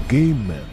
Game Man。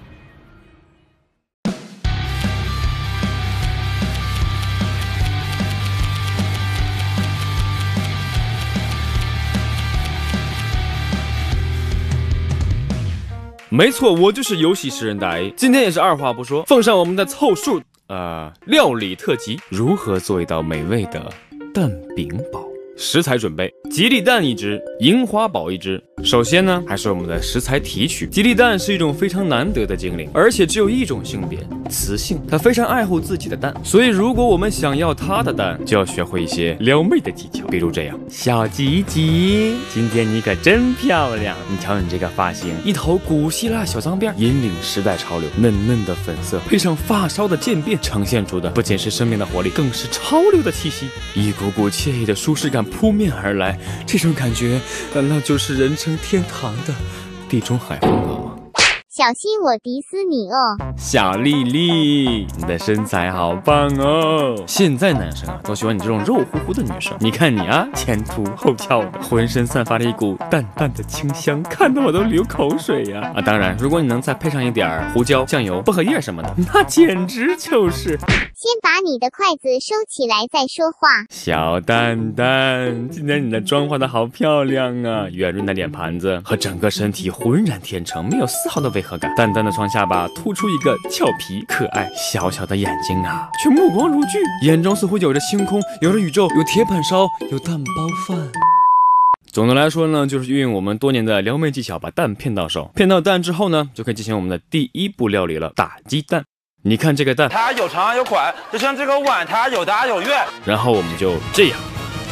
没错，我就是游戏诗人大 A。今天也是二话不说，奉上我们的凑数料理特辑，如何做一道美味的蛋饼堡。食材准备：吉利蛋1只，樱花堡1只。首先呢，还是我们的食材提取。吉利蛋是一种非常难得的精灵，而且只有一种性别，雌性。它非常爱护自己的蛋，所以如果我们想要它的蛋，就要学会一些撩妹的技巧，比如这样：小吉吉，今天你可真漂亮！你瞧你这个发型，一头古希腊小脏辫，引领时代潮流，嫩嫩的粉色，配上发梢的渐变，呈现出的不仅是生命的活力，更是潮流的气息，一股股惬意的舒适感扑面而来。这种感觉，难道就是人称天堂的地中海风格吗？ 小心我迪斯你哦！ 小丽丽，你的身材好棒哦！现在男生都喜欢你这种肉乎乎的女生。你看你啊，前凸后翘的，浑身散发着一股淡淡的清香，看得我都流口水呀！当然，如果你能再配上一点胡椒、酱油、薄荷叶什么的，那简直就是…… 先把你的筷子收起来再说话。 小蛋蛋，今天你的妆化得好漂亮啊！圆润的脸盘子和整个身体浑然天成，没有丝毫的违和感。淡淡的双下巴突出一个俏皮可爱，小小的眼睛啊，却目光如炬，眼中似乎有着星空，有着宇宙，有铁板烧，有蛋包饭。总的来说呢，就是运用我们多年的撩妹技巧，把蛋骗到手。骗到蛋之后呢，就可以进行我们的第一步料理了，打鸡蛋。你看这个蛋， 它有长有宽，就像这个碗，它有大有圆。 然后我们就这样。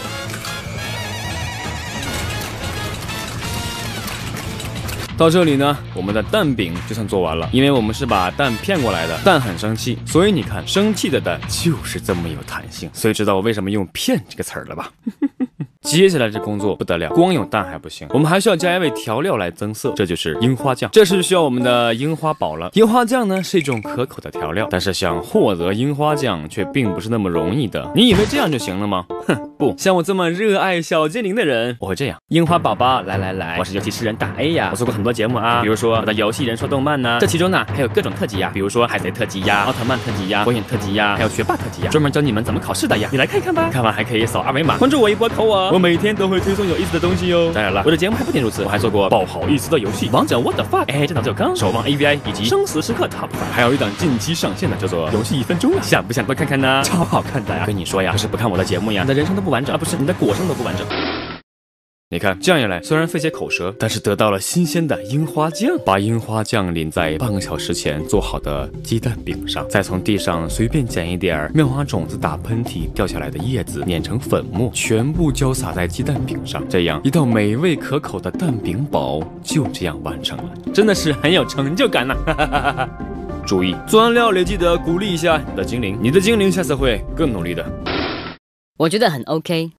到这里呢，我们的蛋饼就算做完了，因为我们是把蛋骗过来的。蛋很生气，所以你看，生气的蛋就是这么有弹性。所以知道我为什么用骗这个词儿了吧？接下来这工作不得了，光有蛋还不行，我们还需要加一味调料来增色，这就是樱花酱。这是需要我们的樱花堡了。樱花酱呢是一种可口的调料，但是想获得樱花酱却并不是那么容易的。你以为这样就行了吗？哼，不像我这么热爱小精灵的人，我会这样。樱花宝宝，来，我是游戏诗人大 A 呀，我做过很多节目啊，比如说我的游戏人说动漫呢，这其中呢还有各种特辑呀，比如说海贼特辑呀、奥特曼特辑呀、火影特辑呀，还有学霸特辑呀，专门教你们怎么考试的呀，你来看一看吧。看完还可以扫二维码关注我一波扣我，我每天都会推送有意思的东西哟。当然了，我的节目还不仅如此，我还做过不好意思的游戏、王者 What the fuck， 这脑子有坑、守望 AVI 以及生死时刻 Top 5，还有一档近期上线的叫做游戏1分钟啊，想不想多看看呢？超好看的呀！跟你说呀，要是不看我的节目呀，你的人生都不完整啊，不是你的果生都不完整。你看这样一来，虽然费些口舌，但是得到了新鲜的樱花酱。把樱花酱淋在半个小时前做好的鸡蛋饼上，再从地上随便捡一点妙蛙种子打喷嚏掉下来的叶子碾成粉末，全部浇洒在鸡蛋饼上，这样一道美味可口的蛋饼堡就这样完成了，真的是很有成就感呐！注意，做完料理记得鼓励一下你的精灵，你的精灵下次会更努力的。 我觉得很 OK。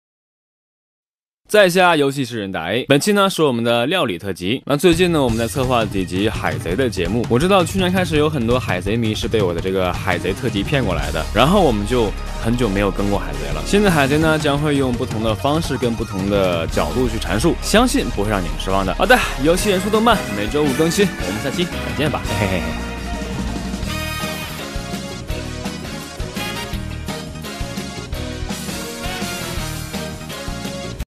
在下游戏诗人大 A， 本期呢是我们的料理特辑。那最近呢，我们在策划几集海贼的节目。我知道去年开始有很多海贼迷是被我的这个海贼特辑骗过来的，然后我们就很久没有更过海贼了。新的海贼呢将会用不同的方式跟不同的角度去阐述，相信不会让你们失望的。好的，游戏人说动漫每周5更新，我们下期再见吧，嘿嘿嘿。